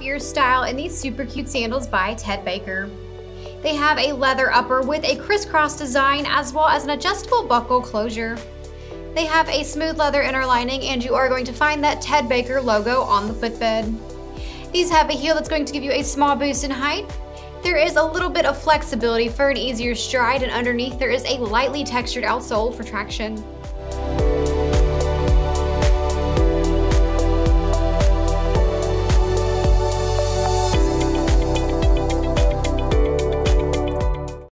ear style in these super cute sandals by Ted Baker. They have a leather upper with a crisscross design as well as an adjustable buckle closure. They have a smooth leather inner lining, and you are going to find that Ted Baker logo on the footbed. These have a heel that's going to give you a small boost in height. There is a little bit of flexibility for an easier stride, and underneath there is a lightly textured outsole for traction.